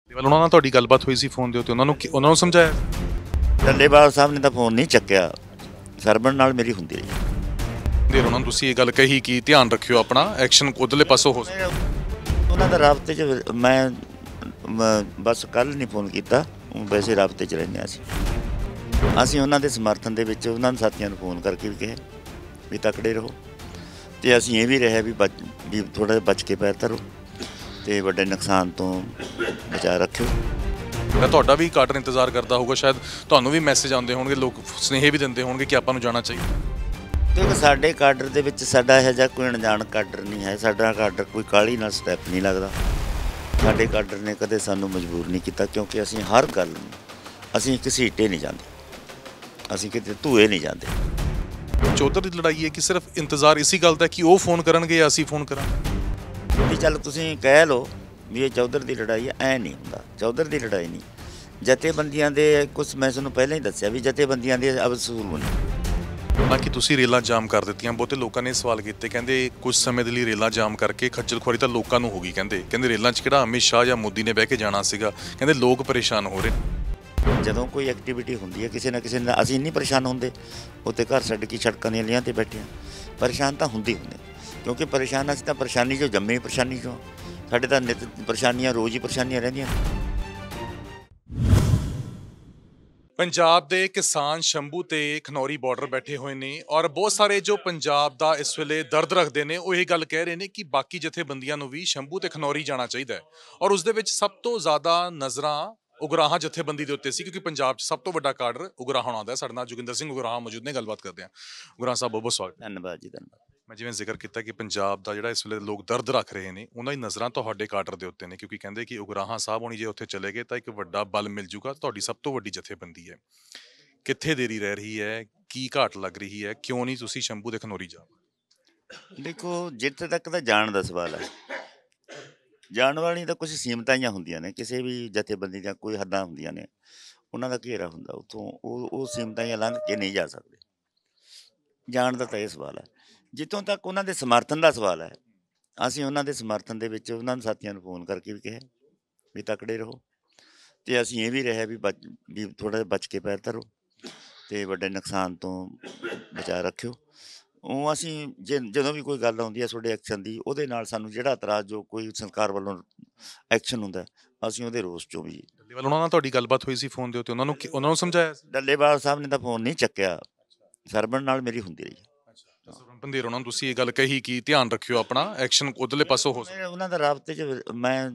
ਵੱਲ ਉਹਨਾਂ ਨਾਲ ਤੁਹਾਡੀ ਗੱਲਬਾਤ ਹੋਈ ਸੀ ਫੋਨ ਦੇ ਉੱਤੇ ਉਹਨਾਂ ਨੂੰ ਸਮਝਾਇਆ? ਡੱਲੇਵਾਲ ਸਾਹਿਬ ਨੇ ਤਾਂ ਫੋਨ ਨਹੀਂ ਚੱਕਿਆ। ਸਰਵਣ ਨਾਲ ਮੇਰੀ ਹੁੰਦੀ ਰਹੀ। ਦੇਰ ਉਹਨਾਂ ਨੂੰ ਤੁਸੀਂ ਇਹ ਗੱਲ ਕਹੀ ਕਿ ਧਿਆਨ ਰੱਖਿਓ ਆਪਣਾ ਐਕਸ਼ਨ ਉਧਰਲੇ ਪਾਸੋਂ ਹੋ ਸਕਦਾ। ਉਹਨਾਂ ਦਾ ਰਾਬਤੇ 'ਚ ਮੈਂ ਬਸ ਕੱਲ੍ਹ ਨਹੀਂ ਫੋਨ ਕੀਤਾ, ਵੈਸੇ ਰਾਬਤੇ 'ਚ ਰਹਿੰਦੇ ਅਸੀਂ ਉਹਨਾਂ ਦੇ ਸਮਰਥਨ ਦੇ ਵਿੱਚ ਉਹਨਾਂ ਸਾਥੀਆਂ ਨੂੰ ਫੋਨ ਕਰਕੇ ਵੀ ਕਿਹਾ ਵੀ ਤਕੜੇ ਰਹੋ, ਅਤੇ ਅਸੀਂ ਇਹ ਵੀ ਰਿਹਾ ਵੀ ਥੋੜ੍ਹਾ ਜਿਹਾ ਬਚ ਕੇ ਪੈਰ ਧਰੋ ਅਤੇ ਵੱਡੇ ਨੁਕਸਾਨ ਤੋਂ ਬਚਾਅ ਰੱਖਿਓ। ਤੁਹਾਡਾ ਵੀ ਕਾਡਰ ਇੰਤਜ਼ਾਰ ਕਰਦਾ ਹੋਊਗਾ, ਸ਼ਾਇਦ ਤੁਹਾਨੂੰ ਵੀ ਮੈਸੇਜ ਆਉਂਦੇ ਹੋਣਗੇ, ਲੋਕ ਸੁਨੇਹੇ ਵੀ ਦਿੰਦੇ ਹੋਣਗੇ ਕਿ ਆਪਾਂ ਨੂੰ ਜਾਣਾ ਚਾਹੀਦਾ। ਕਿਉਂਕਿ ਸਾਡੇ ਕਾਡਰ ਦੇ ਵਿੱਚ ਸਾਡਾ ਇਹੋ ਜਿਹਾ ਕੋਈ ਅਣਜਾਣ ਕਾਡਰ ਨਹੀਂ ਹੈ। ਸਾਡਾ ਕਾਡਰ ਕੋਈ ਕਾਹਲੀ ਨਾਲ ਸਟੈਪ ਨਹੀਂ ਲੱਗਦਾ। ਸਾਡੇ ਕਾਡਰ ਨੇ ਕਦੇ ਸਾਨੂੰ ਮਜਬੂਰ ਨਹੀਂ ਕੀਤਾ, ਕਿਉਂਕਿ ਅਸੀਂ ਹਰ ਗੱਲ ਨੂੰ ਅਸੀਂ ਘਸੀਟੇ ਨਹੀਂ ਜਾਂਦੇ, ਅਸੀਂ ਕਿਤੇ ਧੂਏ ਨਹੀਂ ਜਾਂਦੇ। ਚੌਧਰ ਦੀ ਲੜਾਈ ਹੈ ਕਿ ਸਿਰਫ ਇੰਤਜ਼ਾਰ ਇਸੀ ਗੱਲ ਦਾ ਕਿ ਉਹ ਫੋਨ ਕਰਨਗੇ ਜਾਂ ਅਸੀਂ ਫੋਨ ਕਰਾਂਗੇ? ਵੀ ਚੱਲ ਤੁਸੀਂ ਕਹਿ ਲਓ ਵੀ ਇਹ ਚੌਧਰ ਦੀ ਲੜਾਈ ਹੈ, ਐਂ ਨਹੀਂ ਹੁੰਦਾ। ਚੌਧਰ ਦੀ ਲੜਾਈ ਨਹੀਂ, ਜਥੇਬੰਦੀਆਂ ਦੇ ਕੁਛ ਮੈਂ ਤੁਹਾਨੂੰ ਪਹਿਲਾਂ ਹੀ ਦੱਸਿਆ ਵੀ ਜਥੇਬੰਦੀਆਂ ਦੇ ਅਸੂਲ ਨੇ। ਹਾਲਾਂਕਿ ਤੁਸੀਂ ਰੇਲਾਂ ਜਾਮ ਕਰ ਦਿੱਤੀਆਂ, ਬਹੁਤੇ ਲੋਕਾਂ ਨੇ ਸਵਾਲ ਕੀਤੇ, ਕਹਿੰਦੇ ਕੁਝ ਸਮੇਂ ਦੇ ਲਈ ਰੇਲਾਂ ਜਾਮ ਕਰਕੇ ਖੱਜਲ ਖੁਆਰੀ ਤਾਂ ਲੋਕਾਂ ਨੂੰ ਹੋ ਗਈ। ਕਹਿੰਦੇ ਰੇਲਾਂ 'ਚ ਕਿਹੜਾ ਅਮਿਤ ਸ਼ਾਹ ਜਾਂ ਮੋਦੀ ਨੇ ਬਹਿ ਕੇ ਜਾਣਾ ਸੀਗਾ, ਕਹਿੰਦੇ ਲੋਕ ਪਰੇਸ਼ਾਨ ਹੋ ਰਹੇ। ਜਦੋਂ ਕੋਈ ਐਕਟੀਵਿਟੀ ਹੁੰਦੀ ਹੈ ਕਿਸੇ ਨਾ ਕਿਸੇ ਨਾਲ, ਅਸੀਂ ਨਹੀਂ ਪਰੇਸ਼ਾਨ ਹੁੰਦੇ। ਉੱਥੇ ਘਰ ਛੱਡ ਕੇ ਸੜਕਾਂ ਦੀਆਂ ਲੀਹਾਂ 'ਤੇ ਬੈਠੇ ਹਾਂ, ਪਰੇਸ਼ਾਨ ਤਾਂ ਹੁੰਦੇ ਕਿਉਂਕਿ ਪਰੇਸ਼ਾਨ ਅਸੀਂ ਤਾਂ ਪਰੇਸ਼ਾਨੀ 'ਚੋਂ ਜੰਮੇ, ਪਰੇਸ਼ਾਨੀ 'ਚੋਂ ਸਾਡੇ ਤਾਂ ਨਿਤ ਪਰੇਸ਼ਾਨੀਆਂ, ਰੋਜ਼ ਹੀ ਪਰੇਸ਼ਾਨੀਆਂ ਰਹਿੰਦੀਆਂ। ਪੰਜਾਬ ਦੇ ਕਿਸਾਨ ਸ਼ੰਭੂ ਤੇ ਖਨੌਰੀ ਬਾਰਡਰ ਬੈਠੇ ਹੋਏ ਨੇ ਔਰ ਬਹੁਤ ਸਾਰੇ ਜੋ ਪੰਜਾਬ ਦਾ ਇਸ ਵੇਲੇ ਦਰਦ ਰੱਖਦੇ ਨੇ ਉਹ ਇਹ ਗੱਲ ਕਹਿ ਰਹੇ ਨੇ ਕਿ ਬਾਕੀ ਜਥੇਬੰਦੀਆਂ ਨੂੰ ਵੀ ਸ਼ੰਭੂ ਤੇ ਖਨੌਰੀ ਜਾਣਾ ਚਾਹੀਦਾ ਹੈ। ਔਰ ਉਸ ਦੇ ਵਿੱਚ ਸਭ ਤੋਂ ਜ਼ਿਆਦਾ ਨਜ਼ਰਾਂ ਉਗਰਾਹਾਂ ਜਥੇਬੰਦੀ ਦੇ ਉੱਤੇ ਸੀ, ਕਿਉਂਕਿ ਪੰਜਾਬ 'ਚ ਸਭ ਤੋਂ ਵੱਡਾ ਕਾਡਰ ਉਗਰਾਹਾਂ ਆਉਂਦਾ ਹੈ। ਸਾਡੇ ਨਾਲ ਜੋਗਿੰਦਰ ਸਿੰਘ ਉਗਰਾਹਾਂ ਮੌਜੂਦ ਨੇ, ਗੱਲਬਾਤ ਕਰਦੇ ਹਾਂ। ਉਗਰਾਹਾਂ ਸਾਹਿਬ ਬਹੁਤ ਬਹੁਤ ਸਵਾਗਤ। ਧੰਨਵਾਦ ਜੀ, ਧੰਨਵਾਦ। ਮੈਂ ਜਿਵੇਂ ਜ਼ਿਕਰ ਕੀਤਾ ਕਿ ਪੰਜਾਬ ਦਾ ਜਿਹੜਾ ਇਸ ਵੇਲੇ ਲੋਕ ਦਰਦ ਰੱਖ ਰਹੇ ਨੇ, ਉਹਨਾਂ ਦੀ ਨਜ਼ਰਾਂ ਤੁਹਾਡੇ ਕਾਡਰ ਦੇ ਉੱਤੇ ਨੇ, ਕਿਉਂਕਿ ਕਹਿੰਦੇ ਕਿ ਉਗਰਾਹਾਂ ਸਾਹਿਬ ਹੋਣੀ ਜੇ ਉੱਥੇ ਚਲੇ ਗਏ ਤਾਂ ਇੱਕ ਵੱਡਾ ਬਲ ਮਿਲ ਜੂਗਾ। ਤੁਹਾਡੀ ਸਭ ਤੋਂ ਵੱਡੀ ਜਥੇਬੰਦੀ ਹੈ, ਕਿੱਥੇ ਦੇਰੀ ਰਹਿ ਰਹੀ ਹੈ, ਕੀ ਘਾਟ ਲੱਗ ਰਹੀ ਹੈ, ਕਿਉਂ ਨਹੀਂ ਤੁਸੀਂ ਸ਼ੰਭੂ ਦੇ ਖਨੌਰੀ ਜਾ? ਦੇਖੋ, ਜਿੱਥੇ ਤੱਕ ਤਾਂ ਜਾਣ ਦਾ ਸਵਾਲ ਹੈ, ਜਾਣ ਵਾਲੀ ਤਾਂ ਕੁਝ ਸੀਮਤਾਂ ਹੁੰਦੀਆਂ ਨੇ। ਕਿਸੇ ਵੀ ਜਥੇਬੰਦੀ ਦੀਆਂ ਕੋਈ ਹੱਦਾਂ ਹੁੰਦੀਆਂ ਨੇ, ਉਹਨਾਂ ਦਾ ਘੇਰਾ ਹੁੰਦਾ, ਉੱਥੋਂ ਉਹ ਸੀਮਤਾਂ ਲੰਘ ਕੇ ਨਹੀਂ ਜਾ ਸਕਦੇ। ਜਾਣ ਦਾ ਤਾਂ ਇਹ ਸਵਾਲ ਹੈ। ਜਿੱਥੋਂ ਤੱਕ ਉਹਨਾਂ ਦੇ ਸਮਰਥਨ ਦਾ ਸਵਾਲ ਹੈ, ਅਸੀਂ ਉਹਨਾਂ ਦੇ ਸਮਰਥਨ ਦੇ ਵਿੱਚ ਉਹਨਾਂ ਸਾਥੀਆਂ ਨੂੰ ਫੋਨ ਕਰਕੇ ਵੀ ਕਿਹਾ ਵੀ ਤਕੜੇ ਰਹੋ, ਅਤੇ ਅਸੀਂ ਇਹ ਵੀ ਰਿਹਾ ਵੀ ਥੋੜ੍ਹਾ ਜਿਹਾ ਬਚ ਕੇ ਪੈਰ ਧਰੋ ਅਤੇ ਵੱਡੇ ਨੁਕਸਾਨ ਤੋਂ ਬਚਾਅ ਰੱਖਿਓ। ਉਹ ਅਸੀਂ ਜਦੋਂ ਵੀ ਕੋਈ ਗੱਲ ਆਉਂਦੀ ਹੈ ਤੁਹਾਡੇ ਐਕਸ਼ਨ ਦੀ, ਉਹਦੇ ਨਾਲ ਸਾਨੂੰ ਜਿਹੜਾ ਇਤਰਾਜ਼ ਜੋ ਕੋਈ ਸਰਕਾਰ ਵੱਲੋਂ ਐਕਸ਼ਨ ਹੁੰਦਾ, ਅਸੀਂ ਉਹਦੇ ਰੋਸ 'ਚੋਂ ਵੀ। ਉਹਨਾਂ ਨਾਲ ਤੁਹਾਡੀ ਗੱਲਬਾਤ ਹੋਈ ਸੀ ਫੋਨ ਦੇ ਉੱਤੇ, ਉਹਨਾਂ ਨੂੰ ਸਮਝਾਇਆ? ਡੱਲੇਵਾਲ ਸਾਹਿਬ ਨੇ ਤਾਂ ਫੋਨ ਨਹੀਂ ਚੱਕਿਆ। ਸਰਵਣ ਨਾਲ ਮੇਰੀ ਹੁੰਦੀ ਰਹੀ। ਬੰਦੇਰ ਉਹਨਾਂ ਨੂੰ ਤੁਸੀਂ ਇਹ ਗੱਲ ਕਹੀ ਕਿ ਧਿਆਨ ਰੱਖਿਓ ਆਪਣਾ ਐਕਸ਼ਨ ਉਧਰਲੇ ਪਾਸੋਂ ਹੋ ਸਕਦਾ। ਉਹਨਾਂ ਦਾ ਰਾਬਤੇ 'ਚ ਮੈਂ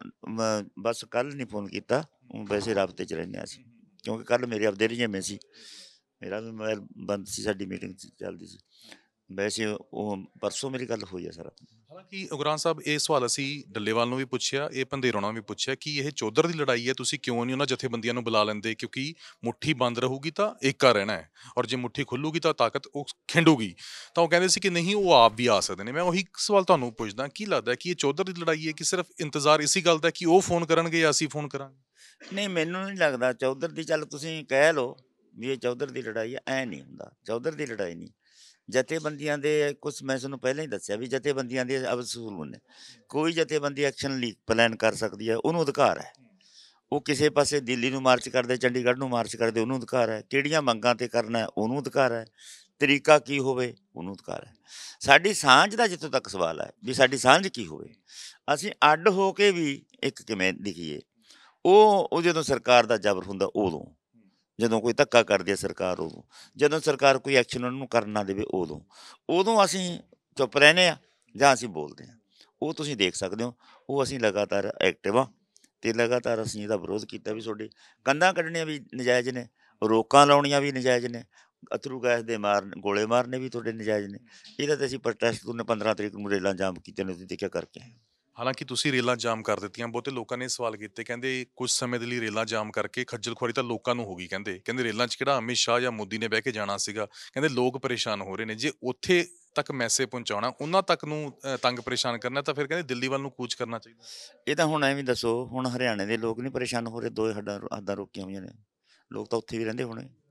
ਬਸ ਕੱਲ੍ਹ ਨਹੀਂ ਫੋਨ ਕੀਤਾ, ਵੈਸੇ ਰਾਬਤੇ 'ਚ ਰਹਿੰਦੇ ਅਸੀਂ, ਕਿਉਂਕਿ ਕੱਲ੍ਹ ਮੇਰੇ ਆਪਦੇ ਰੁਝੇਵੇਂ ਸੀ, ਮੇਰਾ ਵੀ ਮੋਬਾਇਲ ਬੰਦ ਸੀ, ਸਾਡੀ ਮੀਟਿੰਗ ਚੱਲਦੀ ਸੀ। ਵੈਸੇ ਉਹ ਪਰਸੋਂ ਮੇਰੀ ਗੱਲ ਹੋਈ ਹੈ ਸਰ। ਹਾਲਾਂਕਿ ਉਗਰਾਹਾਂ ਸਾਹਿਬ ਇਹ ਸਵਾਲ ਅਸੀਂ ਡੱਲੇਵਾਲ ਨੂੰ ਵੀ ਪੁੱਛਿਆ, ਇਹ ਪੰਧੇਰ ਹੋਣਾ ਵੀ ਪੁੱਛਿਆ ਕਿ ਇਹ ਚੌਧਰ ਦੀ ਲੜਾਈ ਹੈ, ਤੁਸੀਂ ਕਿਉਂ ਨਹੀਂ ਉਹਨਾਂ ਜਥੇਬੰਦੀਆਂ ਨੂੰ ਬੁਲਾ ਲੈਂਦੇ? ਕਿਉਂਕਿ ਮੁੱਠੀ ਬੰਦ ਰਹੂਗੀ ਤਾਂ ਏਕਾ ਰਹਿਣਾ ਹੈ, ਔਰ ਜੇ ਮੁੱਠੀ ਖੁੱਲੂਗੀ ਤਾਂ ਤਾਕਤ ਉਹ ਖਿੰਡੂਗੀ। ਤਾਂ ਉਹ ਕਹਿੰਦੇ ਸੀ ਕਿ ਨਹੀਂ, ਉਹ ਆਪ ਵੀ ਆ ਸਕਦੇ ਨੇ। ਮੈਂ ਉਹੀ ਸਵਾਲ ਤੁਹਾਨੂੰ ਪੁੱਛਦਾ, ਕੀ ਲੱਗਦਾ ਕਿ ਇਹ ਚੌਧਰ ਦੀ ਲੜਾਈ ਹੈ ਕਿ ਸਿਰਫ ਇੰਤਜ਼ਾਰ ਇਸੀ ਗੱਲ ਦਾ ਕਿ ਉਹ ਫੋਨ ਕਰਨਗੇ ਜਾਂ ਅਸੀਂ ਫੋਨ ਕਰਾਂਗੇ? ਨਹੀਂ, ਮੈਨੂੰ ਨਹੀਂ ਲੱਗਦਾ ਚੌਧਰ ਦੀ। ਚੱਲ ਤੁਸੀਂ ਕਹਿ ਲਓ ਵੀ ਇਹ ਚੌਧਰ ਦੀ ਲੜਾਈ ਹੈ, ਐਂ ਨਹੀਂ ਹੁੰਦਾ। ਚੌਧਰ ਦੀ ਲੜਾਈ ਨਹੀਂ, ਜਥੇਬੰਦੀਆਂ ਦੇ ਕੁਛ ਮੈਂ ਤੁਹਾਨੂੰ ਪਹਿਲਾਂ ਹੀ ਦੱਸਿਆ ਵੀ ਜਥੇਬੰਦੀਆਂ ਦੇ ਅਸੂਲ ਨੇ। ਕੋਈ ਜਥੇਬੰਦੀ ਐਕਸ਼ਨ ਲਈ ਪਲਾਨ ਕਰ ਸਕਦੀ ਹੈ, ਉਹਨੂੰ ਅਧਿਕਾਰ ਹੈ। ਉਹ ਕਿਸੇ ਪਾਸੇ ਦਿੱਲੀ ਨੂੰ ਮਾਰਚ ਕਰਦੇ, ਚੰਡੀਗੜ੍ਹ ਨੂੰ ਮਾਰਚ ਕਰਦੇ, ਉਹਨੂੰ ਅਧਿਕਾਰ ਹੈ। ਕਿਹੜੀਆਂ ਮੰਗਾਂ 'ਤੇ ਕਰਨਾ, ਉਹਨੂੰ ਅਧਿਕਾਰ ਹੈ। ਤਰੀਕਾ ਕੀ ਹੋਵੇ, ਉਹਨੂੰ ਅਧਿਕਾਰ ਹੈ। ਸਾਡੀ ਸਾਂਝ ਦਾ ਜਿੱਥੋਂ ਤੱਕ ਸਵਾਲ ਹੈ ਵੀ ਸਾਡੀ ਸਾਂਝ ਕੀ ਹੋਵੇ, ਅਸੀਂ ਅੱਡ ਹੋ ਕੇ ਵੀ ਇੱਕ ਕਿਵੇਂ ਦਿਖੀਏ। ਉਹ ਜਦੋਂ ਸਰਕਾਰ ਦਾ ਜ਼ਬਰ ਹੁੰਦਾ, ਉਦੋਂ ਜਦੋਂ ਕੋਈ ਧੱਕਾ ਕਰਦੀ ਹੈ ਸਰਕਾਰ, ਉਦੋਂ ਜਦੋਂ ਸਰਕਾਰ ਕੋਈ ਐਕਸ਼ਨ ਉਹਨਾਂ ਨੂੰ ਕਰਨ ਨਾ ਦੇਵੇ, ਉਦੋਂ ਅਸੀਂ ਚੁੱਪ ਰਹਿੰਦੇ ਹਾਂ ਜਾਂ ਅਸੀਂ ਬੋਲਦੇ ਹਾਂ। ਉਹ ਤੁਸੀਂ ਦੇਖ ਸਕਦੇ ਹੋ। ਉਹ ਅਸੀਂ ਲਗਾਤਾਰ ਐਕਟਿਵ ਹਾਂ ਅਤੇ ਲਗਾਤਾਰ ਅਸੀਂ ਇਹਦਾ ਵਿਰੋਧ ਕੀਤਾ ਵੀ ਤੁਹਾਡੇ ਕੰਧਾਂ ਕੱਢਣੀਆਂ ਵੀ ਨਜਾਇਜ਼ ਨੇ, ਰੋਕਾਂ ਲਾਉਣੀਆਂ ਵੀ ਨਜਾਇਜ਼ ਨੇ, ਅਥਰੂ ਗੈਸ ਦੇ ਗੋਲੇ ਮਾਰਨੇ ਵੀ ਤੁਹਾਡੇ ਨਜਾਇਜ਼ ਨੇ। ਇਹਦਾ ਤਾਂ ਅਸੀਂ ਪ੍ਰੋਟੈਸਟ ਉਹਨੇ 15 ਤਰੀਕ ਨੂੰ ਰੇਲਾਂ ਜਾਮ ਕੀਤੀਆਂ ਨੇ, ਤੁਸੀਂ ਦੇਖਿਆ ਕਰਕੇ। ਹਾਲਾਂਕਿ ਤੁਸੀਂ ਰੇਲਾਂ ਜਾਮ ਕਰ ਦਿੱਤੀਆਂ, ਬਹੁਤੇ ਲੋਕਾਂ ਨੇ ਸਵਾਲ ਕੀਤੇ, ਕਹਿੰਦੇ ਕੁਝ ਸਮੇਂ ਦੇ ਲਈ ਰੇਲਾਂ ਜਾਮ ਕਰਕੇ ਖੱਜਲ ਖੁਆਰੀ ਤਾਂ ਲੋਕਾਂ ਨੂੰ ਹੋ ਗਈ। ਕਹਿੰਦੇ ਰੇਲਾਂ 'ਚ ਕਿਹੜਾ ਅਮਿਤ ਸ਼ਾਹ ਜਾਂ ਮੋਦੀ ਨੇ ਬਹਿ ਕੇ ਜਾਣਾ ਸੀਗਾ, ਕਹਿੰਦੇ ਲੋਕ ਪਰੇਸ਼ਾਨ ਹੋ ਰਹੇ ਨੇ। ਜੇ ਉੱਥੇ ਤੱਕ ਮੈਸੇਜ ਪਹੁੰਚਾਉਣਾ, ਉਹਨਾਂ ਤੱਕ ਨੂੰ ਤੰਗ ਪਰੇਸ਼ਾਨ ਕਰਨਾ, ਤਾਂ ਫਿਰ ਕਹਿੰਦੇ ਦਿੱਲੀ ਵੱਲ ਨੂੰ ਕੂਚ ਕਰਨਾ ਚਾਹੀਦਾ। ਇਹ ਤਾਂ ਹੁਣ ਐਵੇਂ ਦੱਸੋ, ਹੁਣ ਹਰਿਆਣੇ ਦੇ ਲੋਕ ਨਹੀਂ ਪਰੇਸ਼ਾਨ ਹੋ ਰਹੇ? ਦੋ ਹੱਦਾਂ ਰੋਕੀਆਂ ਹੋਈਆਂ ਨੇ, ਲੋਕ ਤਾਂ ਉੱਥੇ ਵੀ ਰਹਿੰਦੇ ਹੋਣੇ।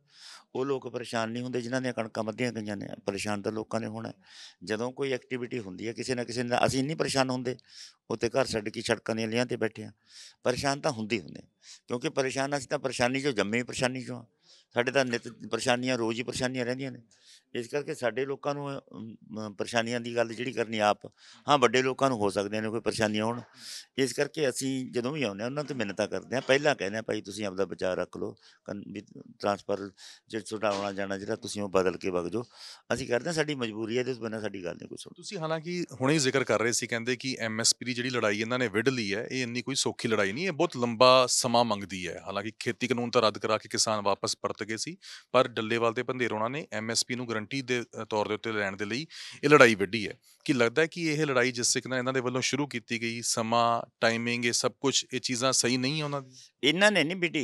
ਉਹ ਲੋਕ ਪਰੇਸ਼ਾਨ ਨਹੀਂ ਹੁੰਦੇ ਜਿਨ੍ਹਾਂ ਦੀਆਂ ਕਣਕਾਂ ਵੱਧੀਆਂ ਗਈਆਂ ਨੇ। ਪਰੇਸ਼ਾਨ ਤਾਂ ਲੋਕਾਂ ਨੇ ਹੋਣਾ ਹੈ। ਜਦੋਂ ਕੋਈ ਐਕਟੀਵਿਟੀ ਹੁੰਦੀ ਹੈ ਕਿਸੇ ਨਾ ਕਿਸੇ ਨਾਲ, ਅਸੀਂ ਨਹੀਂ ਪਰੇਸ਼ਾਨ ਹੁੰਦੇ। ਉੱਥੇ ਘਰ ਛੱਡ ਕੇ ਸੜਕਾਂ ਦੀਆਂ ਲੀਹਾਂ 'ਤੇ ਬੈਠੇ ਹਾਂ। ਪਰੇਸ਼ਾਨ ਤਾਂ ਹੁੰਦੇ ਹੀ ਹੁੰਦੇ, ਕਿਉਂਕਿ ਪਰੇਸ਼ਾਨ ਅਸੀਂ ਤਾਂ ਪਰੇਸ਼ਾਨੀ 'ਚੋਂ ਜੰਮੇ ਹੀ ਪਰੇਸ਼ਾਨੀ 'ਚੋਂ ਹਾਂ। ਸਾਡੇ ਤਾਂ ਨਿੱਤ ਪਰੇਸ਼ਾਨੀਆਂ, ਰੋਜ਼ ਹੀ ਪਰੇਸ਼ਾਨੀਆਂ ਰਹਿੰਦੀਆਂ ਨੇ। ਇਸ ਕਰਕੇ ਸਾਡੇ ਲੋਕਾਂ ਨੂੰ ਪਰੇਸ਼ਾਨੀਆਂ ਦੀ ਗੱਲ ਜਿਹੜੀ ਕਰਨੀ ਆਪ, ਹਾਂ ਵੱਡੇ ਲੋਕਾਂ ਨੂੰ ਹੋ ਸਕਦੀਆਂ ਨੇ ਕੋਈ ਪਰੇਸ਼ਾਨੀਆਂ ਹੋਣ। ਇਸ ਕਰਕੇ ਅਸੀਂ ਜਦੋਂ ਵੀ ਆਉਂਦੇ ਹਾਂ ਉਹਨਾਂ ਤੋਂ ਮਿੰਨਤਾਂ ਕਰਦੇ ਹਾਂ, ਪਹਿਲਾਂ ਕਹਿੰਦੇ ਹਾਂ ਭਾਈ ਤੁਸੀਂ ਆਪਦਾ ਬਚਾਅ ਰੱਖ ਲਓ, ਵੀ ਟਰਾਂਸਫਰ ਜੇ ਤੁਹਾਡਾ ਆਉਣਾ ਜਾਣਾ ਜਿਹੜਾ ਤੁਸੀਂ ਉਹ ਬਦਲ ਕੇ ਵਗ ਜਾਓ। ਅਸੀਂ ਕਰਦੇ ਹਾਂ, ਸਾਡੀ ਮਜਬੂਰੀ ਹੈ, ਇਹਦੇ ਤੋਂ ਬਿਨਾਂ ਸਾਡੀ ਗੱਲ ਨਹੀਂ ਕੋਈ ਸੁਣਦਾ। ਤੁਸੀਂ ਹਾਲਾਂਕਿ ਹੁਣੇ ਹੀ ਜ਼ਿਕਰ ਕਰ ਰਹੇ ਸੀ, ਕਹਿੰਦੇ ਕਿ ਐਮਐਸਪੀ ਦੀ ਜਿਹੜੀ ਲੜਾਈ ਇਹਨਾਂ ਨੇ ਵਿੱਢ ਲਈ ਹੈ, ਇਹ ਇੰਨੀ ਕੋਈ ਸੌਖੀ ਲੜਾਈ ਨਹੀਂ ਹੈ, ਬਹੁਤ ਲੰਬਾ ਸਮਾਂ ਮੰਗਦੀ ਹੈ। ਹਾਲਾਂਕਿ ਖੇਤੀ ਕਾਨੂੰਨ ਤਾਂ ਰੱਦ ਕਰਾ ਕੇ ਕਿਸਾਨ ਵਾਪਸ ਪਰਤ ਗਏ ਸੀ, ਪਰ ਡੱਲੇਵਾਲ ਤੇ ਭੰਦੇਰੋਣਾ ਨੇ ਐਮਐਸਪੀ ਨੂੰ ਗਰੰਟੀ ਦੇ ਤੌਰ ਦੇ ਉੱਤੇ ਲੈਣ ਦੇ ਲਈ ਇਹ ਲੜਾਈ ਵਿੱਢੀ ਹੈ। ਕੀ ਲੱਗਦਾ ਹੈ ਕਿ ਇਹ ਲੜਾਈ ਜਿਸ ਤਰੀਕੇ ਨਾਲ ਇਹਨਾਂ ਦੇ ਵੱਲੋਂ ਸ਼ੁਰੂ ਕੀਤੀ ਗਈ, ਸਮਾਂ, ਟਾਈਮਿੰਗ, ਇਹ ਸਭ ਕੁਝ, ਇਹ ਚੀਜ਼ਾਂ ਸਹੀ ਨਹੀਂ ਹੈ ਉਹਨਾਂ ਦੀ? ਇਹਨਾਂ ਨੇ ਨਹੀਂ ਵਿੱਢੀ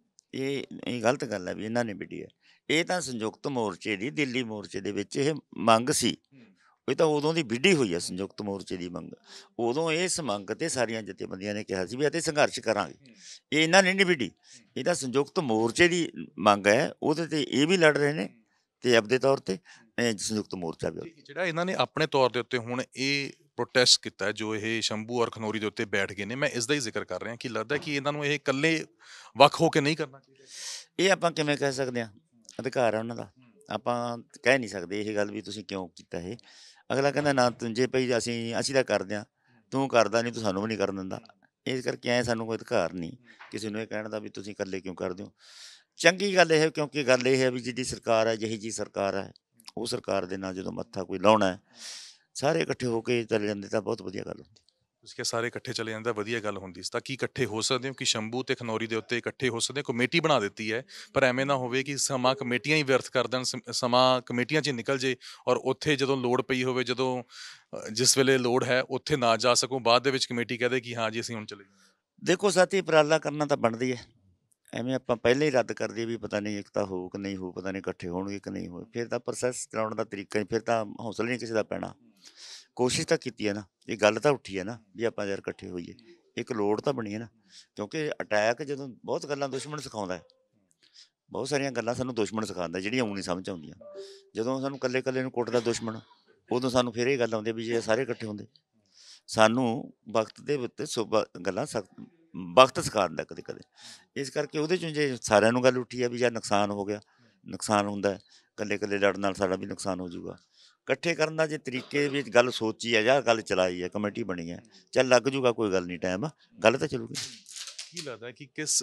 ਇਹ ਗਲਤ ਗੱਲ ਹੈ ਵੀ ਇਹਨਾਂ ਨੇ ਵਿੱਢੀ ਹੈ। ਇਹ ਤਾਂ ਸੰਯੁਕਤ ਮੋਰਚੇ ਦੀ, ਦਿੱਲੀ ਮੋਰਚੇ ਦੇ ਵਿੱਚ ਇਹ ਮੰਗ ਸੀ। ਇਹ ਤਾਂ ਉਦੋਂ ਦੀ ਵਿੱਢੀ ਹੋਈ ਹੈ ਸੰਯੁਕਤ ਮੋਰਚੇ ਦੀ ਮੰਗ। ਉਦੋਂ ਇਸ ਮੰਗ ਤੇ ਸਾਰੀਆਂ ਜਥੇਬੰਦੀਆਂ ਨੇ ਕਿਹਾ ਸੀ ਵੀ ਅਤੇ ਸੰਘਰਸ਼ ਕਰਾਂਗੇ। ਇਹ ਇਹਨਾਂ ਨੇ ਨਹੀਂ ਵਿੱਢੀ, ਇਹ ਤਾਂ ਸੰਯੁਕਤ ਮੋਰਚੇ ਦੀ ਮੰਗ ਹੈ। ਉਹਦੇ ਤੇ ਇਹ ਵੀ ਲੜ ਰਹੇ ਨੇ ਤੇ ਆਪਦੇ ਤੌਰ ਤੇ ਸੰਯੁਕਤ ਮੋਰਚਾ ਵੀ। ਤੇ ਜਿਹੜਾ ਇਹਨਾਂ ਨੇ ਆਪਣੇ ਤੌਰ ਦੇ ਉੱਤੇ ਹੁਣ ਇਹ ਪ੍ਰੋਟੈਸਟ ਕੀਤਾ ਹੈ, ਜੋ ਇਹ ਸ਼ੰਭੂ ਔਰ ਖਨੌਰੀ ਦੇ ਉੱਤੇ ਬੈਠ ਗਏ ਨੇ, ਮੈਂ ਇਸ ਦਾ ਹੀ ਜ਼ਿਕਰ ਕਰ ਰਿਹਾ ਕਿ ਲੱਗਦਾ ਕਿ ਇਹਨਾਂ ਨੂੰ ਇਹ ਇਕੱਲੇ ਵੱਖ ਹੋ ਕੇ ਨਹੀਂ ਕਰਨਾ ਚਾਹੀਦਾ? ਇਹ ਆਪਾਂ ਕਿਵੇਂ ਕਹਿ ਸਕਦੇ ਹਾਂ, ਅਧਿਕਾਰ ਹੈ ਉਹਨਾਂ ਦਾ। ਆਪਾਂ ਕਹਿ ਨਹੀਂ ਸਕਦੇ ਇਹ ਗੱਲ ਵੀ ਤੁਸੀਂ ਕਿਉਂ ਕੀਤਾ ਇਹ। ਅਗਲਾ ਕਹਿੰਦਾ ਨਾ ਤੂੰ, ਜੇ ਭਈ ਅਸੀਂ ਤਾਂ ਕਰਦੇ ਹਾਂ, ਤੂੰ ਕਰਦਾ ਨਹੀਂ, ਤੂੰ ਸਾਨੂੰ ਵੀ ਨਹੀਂ ਕਰਨ ਦਿੰਦਾ। ਇਸ ਕਰਕੇ ਐਂ ਸਾਨੂੰ ਕੋਈ ਅਧਿਕਾਰ ਨਹੀਂ ਕਿਸੇ ਨੂੰ ਇਹ ਕਹਿਣ ਦਾ ਵੀ ਤੁਸੀਂ ਇਕੱਲੇ ਕਿਉਂ ਕਰਦੇ ਹੋ। ਚੰਗੀ ਗੱਲ ਇਹ ਹੈ, ਕਿਉਂਕਿ ਗੱਲ ਇਹ ਹੈ ਵੀ ਜਿਹਦੀ ਸਰਕਾਰ ਹੈ, ਜਿਹੀ ਜੀ ਸਰਕਾਰ ਹੈ, ਉਹ ਸਰਕਾਰ ਦੇ ਨਾਲ ਜਦੋਂ ਮੱਥਾ ਕੋਈ ਲਾਉਣਾ ਹੈ, ਸਾਰੇ ਇਕੱਠੇ ਹੋ ਕੇ ਚਲੇ ਜਾਂਦੇ ਤਾਂ ਬਹੁਤ ਵਧੀਆ ਗੱਲ ਹੁੰਦੀ। ਤੁਸੀਂ ਕਿਹਾ ਸਾਰੇ ਇਕੱਠੇ ਚਲੇ ਜਾਂਦੇ, ਵਧੀਆ ਗੱਲ ਹੁੰਦੀ ਸੀ। ਤਾਂ ਕੀ ਇਕੱਠੇ ਹੋ ਸਕਦੇ ਹੋ ਕਿ ਸ਼ੰਭੂ ਤੇ ਖਨੌਰੀ ਦੇ ਉੱਤੇ ਇਕੱਠੇ ਹੋ ਸਕਦੇ ਹੋ? ਕਮੇਟੀ ਬਣਾ ਦਿੱਤੀ ਹੈ, ਪਰ ਐਵੇਂ ਨਾ ਹੋਵੇ ਕਿ ਸਮਾਂ ਕਮੇਟੀਆਂ ਹੀ ਵਿਅਰਥ ਕਰ ਦੇਣ, ਸਮਾਂ ਕਮੇਟੀਆਂ 'ਚ ਹੀ ਨਿਕਲ ਜੇ ਔਰ ਉੱਥੇ ਜਦੋਂ ਲੋੜ ਪਈ ਹੋਵੇ, ਜਦੋਂ ਜਿਸ ਵੇਲੇ ਲੋੜ ਹੈ ਉੱਥੇ ਨਾ ਜਾ ਸਕੋ, ਬਾਅਦ ਦੇ ਵਿੱਚ ਕਮੇਟੀ ਕਹਦੇ ਕਿ ਹਾਂ ਜੀ ਅਸੀਂ ਹੁਣ ਚਲੇ ਜਾਣਾ। ਦੇਖੋ ਸਾਥੀ, ਉਪਰਾਲਾ ਕਰਨਾ ਤਾਂ ਬਣਦੀ ਹੈ। ਐਵੇਂ ਆਪਾਂ ਪਹਿਲਾਂ ਹੀ ਰੱਦ ਕਰ ਦਈਏ ਵੀ ਪਤਾ ਨਹੀਂ ਏਕਤਾ ਹੋਊ ਕਿ ਨਹੀਂ ਹੋਊ, ਪਤਾ ਨਹੀਂ ਇਕੱਠੇ ਹੋਣਗੇ ਕਿ ਨਹੀਂ ਹੋਏ, ਫਿਰ ਤਾਂ ਪ੍ਰੋਸੈਸ ਚਲਾਉਣ ਦਾ ਤਰੀਕਾ ਹੀ, ਫਿਰ ਤਾਂ ਹੌਸਲਾ ਨਹੀਂ ਕਿਸੇ ਦਾ ਪੈਣਾ। ਕੋਸ਼ਿਸ਼ ਤਾਂ ਕੀਤੀ ਹੈ ਨਾ, ਇਹ ਗੱਲ ਤਾਂ ਉੱਠੀ ਹੈ ਨਾ ਵੀ ਆਪਾਂ ਯਾਰ ਇਕੱਠੇ ਹੋਈਏ। ਇੱਕ ਲੋੜ ਤਾਂ ਬਣੀ ਹੈ ਨਾ, ਕਿਉਂਕਿ ਅਟੈਕ ਜਦੋਂ ਬਹੁਤ ਗੱਲਾਂ ਦੁਸ਼ਮਣ ਸਿਖਾਉਂਦਾ ਹੈ, ਬਹੁਤ ਸਾਰੀਆਂ ਗੱਲਾਂ ਸਾਨੂੰ ਦੁਸ਼ਮਣ ਸਿਖਾਉਂਦਾ ਜਿਹੜੀਆਂ ਊਂ ਨਹੀਂ ਸਮਝ ਆਉਂਦੀਆਂ। ਜਦੋਂ ਸਾਨੂੰ ਇਕੱਲੇ ਇਕੱਲੇ ਨੂੰ ਕੁੱਟਦਾ ਦੁਸ਼ਮਣ, ਉਦੋਂ ਸਾਨੂੰ ਫਿਰ ਇਹ ਗੱਲ ਆਉਂਦੀ ਵੀ ਜੇ ਸਾਰੇ ਇਕੱਠੇ ਹੁੰਦੇ। ਸਾਨੂੰ ਵਕਤ ਦੇ ਉੱਤੇ ਗੱਲਾਂ ਵਕਤ ਸਿਖਾ ਦਿੰਦਾ ਕਦੇ ਕਦੇ। ਇਸ ਕਰਕੇ ਉਹਦੇ 'ਚੋਂ ਜੇ ਸਾਰਿਆਂ ਨੂੰ ਗੱਲ ਉੱਠੀ ਹੈ ਵੀ ਯਾਰ ਨੁਕਸਾਨ ਹੋ ਗਿਆ, ਨੁਕਸਾਨ ਹੁੰਦਾ ਹੈ, ਇਕੱਲੇ ਇਕੱਲੇ ਲੜਨ ਨਾਲ ਸਾਡਾ ਵੀ ਨੁਕਸਾਨ ਹੋ ਜਾਊਗਾ। ਇਕੱਠੇ ਕਰਨ ਦਾ ਜੇ ਤਰੀਕੇ ਵਿੱਚ ਗੱਲ ਸੋਚੀ ਹੈ ਜਾਂ ਗੱਲ ਚਲਾਈ ਹੈ, ਕਮੇਟੀ ਬਣੀ ਹੈ, ਚੱਲ ਲੱਗ ਜੂਗਾ, ਕੋਈ ਗੱਲ ਨਹੀਂ, ਟਾਈਮ ਗੱਲ ਤਾਂ ਚੱਲੂਗੀ। ਕੀ ਲੱਗਦਾ ਕਿ ਕਿਸ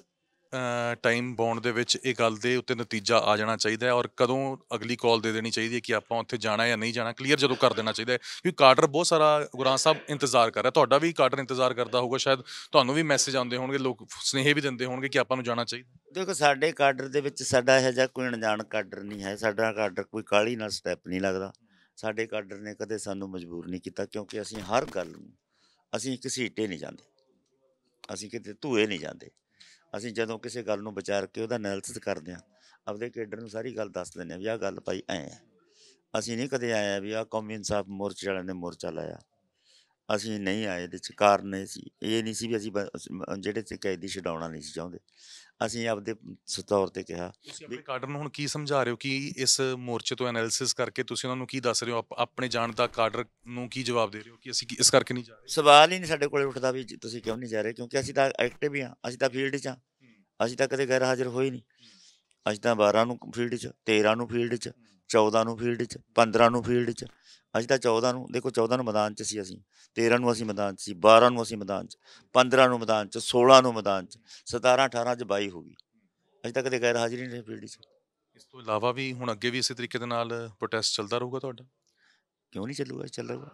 ਟਾਈਮ ਬਾਉਂਡ ਦੇ ਵਿੱਚ ਇਹ ਗੱਲ ਦੇ ਉੱਤੇ ਨਤੀਜਾ ਆ ਜਾਣਾ ਚਾਹੀਦਾ ਹੈ, ਔਰ ਕਦੋਂ ਅਗਲੀ ਕਾਲ ਦੇ ਦੇਣੀ ਚਾਹੀਦੀ ਹੈ ਕਿ ਆਪਾਂ ਉੱਥੇ ਜਾਣਾ ਜਾਂ ਨਹੀਂ ਜਾਣਾ? ਕਲੀਅਰ ਜਦੋਂ ਕਰ ਦੇਣਾ ਚਾਹੀਦਾ ਹੈ, ਕਿਉਂਕਿ ਕਾਡਰ ਬਹੁਤ ਸਾਰਾ, ਗੁਰਾਂ ਸਾਹਿਬ, ਇੰਤਜ਼ਾਰ ਕਰ ਰਿਹਾ। ਤੁਹਾਡਾ ਵੀ ਕਾਡਰ ਇੰਤਜ਼ਾਰ ਕਰਦਾ ਹੋਊਗਾ, ਸ਼ਾਇਦ ਤੁਹਾਨੂੰ ਵੀ ਮੈਸੇਜ ਆਉਂਦੇ ਹੋਣਗੇ, ਲੋਕ ਸੁਨੇਹੇ ਵੀ ਦਿੰਦੇ ਹੋਣਗੇ ਕਿ ਆਪਾਂ ਨੂੰ ਜਾਣਾ ਚਾਹੀਦਾ। ਦੇਖੋ ਸਾਡੇ ਕਾਡਰ ਦੇ ਵਿੱਚ ਸਾਡਾ ਇਹੋ ਜਿਹਾ ਕੋਈ ਅਣਜਾਣ ਕਾਡਰ ਨਹੀਂ ਹੈ। ਸਾਡਾ ਕਾਡਰ ਕੋਈ ਕਾਹਲੀ ਨਾਲ ਸਟੈਪ ਨਹੀਂ ਲੱਗਦਾ। ਸਾਡੇ ਕਾਡਰ ਨੇ ਕਦੇ ਸਾਨੂੰ ਮਜਬੂਰ ਨਹੀਂ ਕੀਤਾ, ਕਿਉਂਕਿ ਅਸੀਂ ਹਰ ਗੱਲ ਨੂੰ, ਅਸੀਂ ਘਸੀਟੇ ਨਹੀਂ ਜਾਂਦੇ, ਅਸੀਂ ਕਿਤੇ ਧੂਏ ਨਹੀਂ ਜਾਂਦੇ। ਅਸੀਂ ਜਦੋਂ ਕਿਸੇ ਗੱਲ ਨੂੰ ਵਿਚਾਰ ਕੇ ਉਹਦਾ ਐਨਾਲਿਸਿਸ ਕਰਦੇ ਹਾਂ, ਆਪਦੇ ਕੇਡਰ ਨੂੰ ਸਾਰੀ ਗੱਲ ਦੱਸ ਦਿੰਦੇ ਹਾਂ ਵੀ ਆਹ ਗੱਲ ਭਾਈ ਐਂ ਹੈ। ਅਸੀਂ ਨਹੀਂ ਕਦੇ ਆਏ ਵੀ ਆਹ ਕੌਮੀ ਇਨਸਾਫ ਮੋਰਚੇ ਵਾਲਿਆਂ ਨੇ ਮੋਰਚਾ ਲਾਇਆ, ਅਸੀਂ ਨਹੀਂ ਆਏ। ਇਹਦੇ 'ਚ ਕਾਰਨ ਇਹ ਸੀ, ਇਹ ਨਹੀਂ ਸੀ ਵੀ ਅਸੀਂ ਜਿਹੜੇ 'ਚ ਕੈਦੀ ਛਡਾਉਣਾ ਨਹੀਂ ਸੀ ਚਾਹੁੰਦੇ। ਅਸੀਂ ਆਪਦੇ ਤੌਰ ਤੇ ਕਿਹਾ ਤੁਸੀਂ ਵੀ ਆਪਣੇ ਕਾਡਰ ਨੂੰ ਹੁਣ ਕੀ ਸਮਝਾ ਰਹੇ ਹੋ ਕਿ ਇਸ ਮੋਰਚੇ ਤੋਂ ਐਨਾਲਿਸਿਸ ਕਰਕੇ ਤੁਸੀਂ ਉਹਨਾਂ ਨੂੰ ਕੀ ਦੱਸ ਰਹੇ ਹੋ? ਆਪਣੇ ਜਾਣ ਦਾ ਕਾਡਰ ਨੂੰ ਕੀ ਜਵਾਬ ਦੇ ਰਹੇ ਹੋ ਕਿ ਅਸੀਂ ਇਸ ਕਰਕੇ ਨਹੀਂ ਜਾ ਰਹੇ? ਸਵਾਲ ਹੀ ਨਹੀਂ ਸਾਡੇ ਕੋਲ ਉੱਠਦਾ ਵੀ ਤੁਸੀਂ ਕਿਉਂ ਨਹੀਂ ਜਾ ਰਹੇ, ਕਿਉਂਕਿ ਅਸੀਂ ਤਾਂ ਐਕਟਿਵ ਹੀ ਹਾਂ, ਅਸੀਂ ਤਾਂ ਫੀਲਡ 'ਚ ਹਾਂ। ਅਸੀਂ ਤਾਂ ਕਦੇ ਗੈਰ ਹਾਜ਼ਰ ਹੋਏ ਨਹੀਂ। ਅਸੀਂ ਤਾਂ 12 ਨੂੰ ਫੀਲਡ 'ਚ, 13 ਨੂੰ ਫੀਲਡ 'ਚ, 14 ਨੂੰ ਫੀਲਡ 'ਚ, 15 ਨੂੰ ਫੀਲਡ 'ਚ। ਅਸੀਂ ਤਾਂ 14 ਨੂੰ, ਦੇਖੋ 14 ਨੂੰ ਮੈਦਾਨ 'ਚ ਸੀ ਅਸੀਂ, 13 ਨੂੰ ਅਸੀਂ ਮੈਦਾਨ 'ਚ ਸੀ, 12 ਨੂੰ ਅਸੀਂ ਮੈਦਾਨ 'ਚ, 15 ਨੂੰ ਮੈਦਾਨ 'ਚ, 16 ਨੂੰ ਮੈਦਾਨ 'ਚ, 17 18 'ਚ 22 ਹੋ ਗਈ। ਅਸੀਂ ਤਾਂ ਕਦੇ ਗੈਰ ਹਾਜ਼ਰ ਹੀ ਨਹੀਂ ਰਹੇ ਫੀਲਡ 'ਚ। ਇਸ ਤੋਂ ਇਲਾਵਾ ਵੀ ਹੁਣ ਅੱਗੇ ਵੀ ਇਸੇ ਤਰੀਕੇ ਦੇ ਨਾਲ ਪ੍ਰੋਟੈਸਟ ਚੱਲਦਾ ਰਹੂਗਾ ਤੁਹਾਡਾ? ਕਿਉਂ ਨਹੀਂ ਚੱਲੂਗਾ, ਚੱਲੂਗਾ।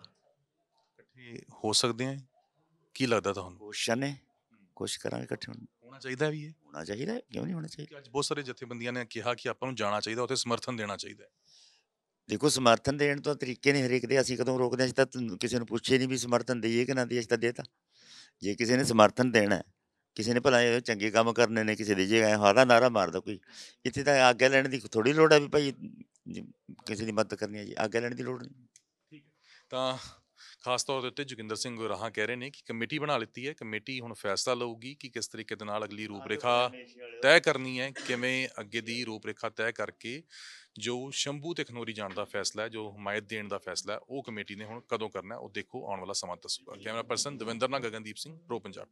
ਇਕੱਠੇ ਹੋ ਸਕਦੇ ਆ? ਕੀ ਲੱਗਦਾ ਤੁਹਾਨੂੰ? ਕੋਸ਼ਿਸ਼ਾਂ ਨੇ, ਕੋਸ਼ਿਸ਼ ਕਰਾਂਗੇ ਇਕੱਠੇ ਹੋਣ। ਹੋਣਾ ਚਾਹੀਦਾ ਵੀ ਇਹ? ਹੋਣਾ ਚਾਹੀਦਾ ਹੈ, ਕਿਉਂ ਨਹੀਂ ਹੋਣਾ ਚਾਹੀਦਾ। ਕਿ ਅੱਜ ਬਹੁਤ ਸਾਰੇ ਜਥੇਬੰਦੀਆਂ ਨੇ ਕਿਹਾ ਕਿ ਆਪਾਂ ਨੂੰ ਜਾਣਾ ਚਾਹੀਦਾ, ਉੱਥੇ ਸਮਰਥਨ ਦੇਣਾ ਚਾਹੀਦਾ ਹੈ। ਦੇਖੋ ਸਮਰਥਨ ਦੇਣ ਤੋਂ ਤਰੀਕੇ ਨੇ ਹਰੇਕ ਦੇ, ਅਸੀਂ ਕਦੋਂ ਰੋਕਦੇ ਹਾਂ? ਅਸੀਂ ਤਾਂ ਕਿਸੇ ਨੂੰ ਪੁੱਛੇ ਨਹੀਂ ਵੀ ਸਮਰਥਨ ਦੇਈਏ ਕਿ ਨਾ ਦੇਈਏ, ਅਸੀਂ ਤਾਂ ਦੇਤਾ। ਜੇ ਕਿਸੇ ਨੇ ਸਮਰਥਨ ਦੇਣਾ ਹੈ, ਕਿਸੇ ਨੇ ਭਲਾ ਇਹ ਚੰਗੇ ਕੰਮ ਕਰਨੇ ਨੇ, ਕਿਸੇ ਦੇ ਜੇ ਐਂ ਹਾਦਾ ਨਾਰਾ ਮਾਰਦਾ ਕੋਈ, ਇੱਥੇ ਤਾਂ ਆਗਿਆ ਲੈਣ ਦੀ ਥੋੜ੍ਹੀ ਲੋੜ ਹੈ ਵੀ ਭਾਈ ਕਿਸੇ ਦੀ ਮਦਦ ਕਰਨੀ ਹੈ ਜੀ, ਆਗਿਆ ਲੈਣ ਦੀ ਲੋੜ ਨਹੀਂ। ਠੀਕ ਹੈ, ਤਾਂ ਖਾਸ ਤੌਰ ਦੇ ਉੱਤੇ ਜੋਗਿੰਦਰ ਸਿੰਘ ਰਾਹਾਂ ਕਹਿ ਰਹੇ ਨੇ ਕਿ ਕਮੇਟੀ ਬਣਾ ਲਿੱਤੀ ਹੈ, ਕਮੇਟੀ ਹੁਣ ਫੈਸਲਾ ਲਊਗੀ ਕਿ ਕਿਸ ਤਰੀਕੇ ਦੇ ਨਾਲ ਅਗਲੀ ਰੂਪਰੇਖਾ ਤੈਅ ਕਰਨੀ ਹੈ, ਕਿਵੇਂ ਅੱਗੇ ਦੀ ਰੂਪਰੇਖਾ ਤੈਅ ਕਰਕੇ ਜੋ ਸ਼ੰਭੂ ਤੇ ਖਨੌਰੀ ਜਾਣ ਦਾ ਫੈਸਲਾ ਹੈ, ਜੋ ਹਮਾਇਤ ਦੇਣ ਦਾ ਫੈਸਲਾ ਹੈ, ਉਹ ਕਮੇਟੀ ਨੇ ਹੁਣ ਕਦੋਂ ਕਰਨਾ ਹੈ, ਉਹ ਦੇਖੋ ਆਉਣ ਵਾਲਾ ਸਮਾਂ ਦੱਸੂਗਾ। ਕੈਮਰਾ ਪਰਸਨ ਦਵਿੰਦਰ ਨਾਲ ਗਗਨਦੀਪ ਸਿੰਘ, ਪ੍ਰੋ ਪੰਜਾਬ।